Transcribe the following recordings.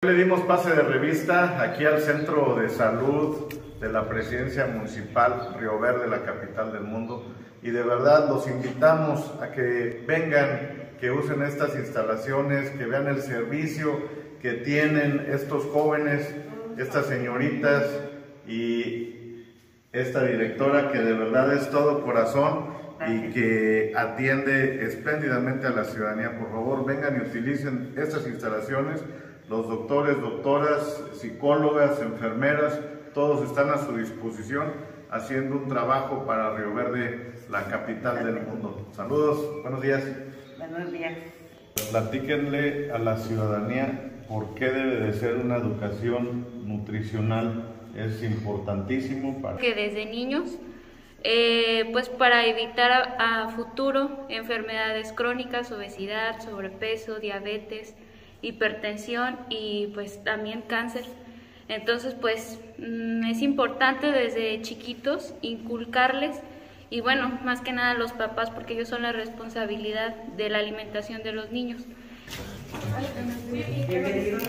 Le dimos pase de revista aquí al Centro de Salud de la Presidencia Municipal Río Verde, la capital del mundo, y de verdad los invitamos a que vengan, que usen estas instalaciones, que vean el servicio que tienen estos jóvenes, estas señoritas y esta directora que de verdad es todo corazón y que atiende espléndidamente a la ciudadanía. Por favor, vengan y utilicen estas instalaciones. Los doctores, doctoras, psicólogas, enfermeras, todos están a su disposición haciendo un trabajo para Río Verde, la capital del mundo. Saludos, buenos días. Buenos días. Platíquenle a la ciudadanía por qué debe de ser una educación nutricional. Es importantísimo para que desde niños, pues para evitar a futuro enfermedades crónicas, obesidad, sobrepeso, diabetes, hipertensión y pues también cáncer. Entonces pues es importante desde chiquitos inculcarles, y bueno, más que nada los papás, porque ellos son la responsabilidad de la alimentación de los niños. Bienvenidos.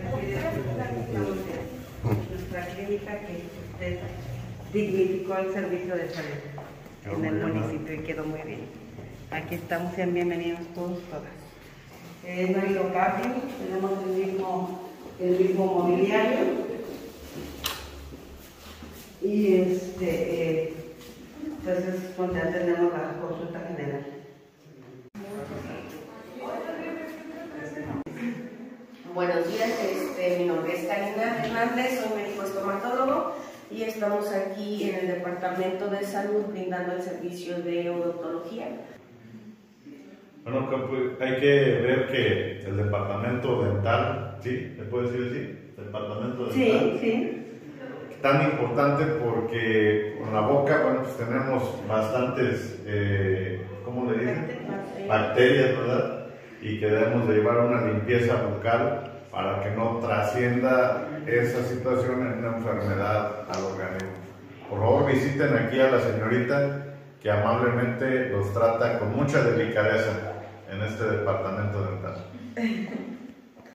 Nuestra clínica que dignificó el servicio de salud en el municipio y quedó muy bien. Aquí estamos, sean bienvenidos todos, todas. No hay lo cambio, tenemos el mismo mobiliario y pues es donde atendemos la consulta general. Buenos días, mi nombre es Karina Hernández, soy médico estomatólogo y estamos aquí en el Departamento de Salud brindando el servicio de odontología. Bueno, hay que ver que el departamento dental, ¿sí? ¿Se puede decir así? Departamento dental. Sí, sí. Tan importante porque con la boca, bueno, pues tenemos bastantes, ¿cómo le dicen? Bacterias, ¿verdad? Y que debemos de llevar una limpieza bucal para que no trascienda esa situación en una enfermedad al organismo. Por favor, visiten aquí a la señorita que amablemente los trata con mucha delicadeza en este departamento dental.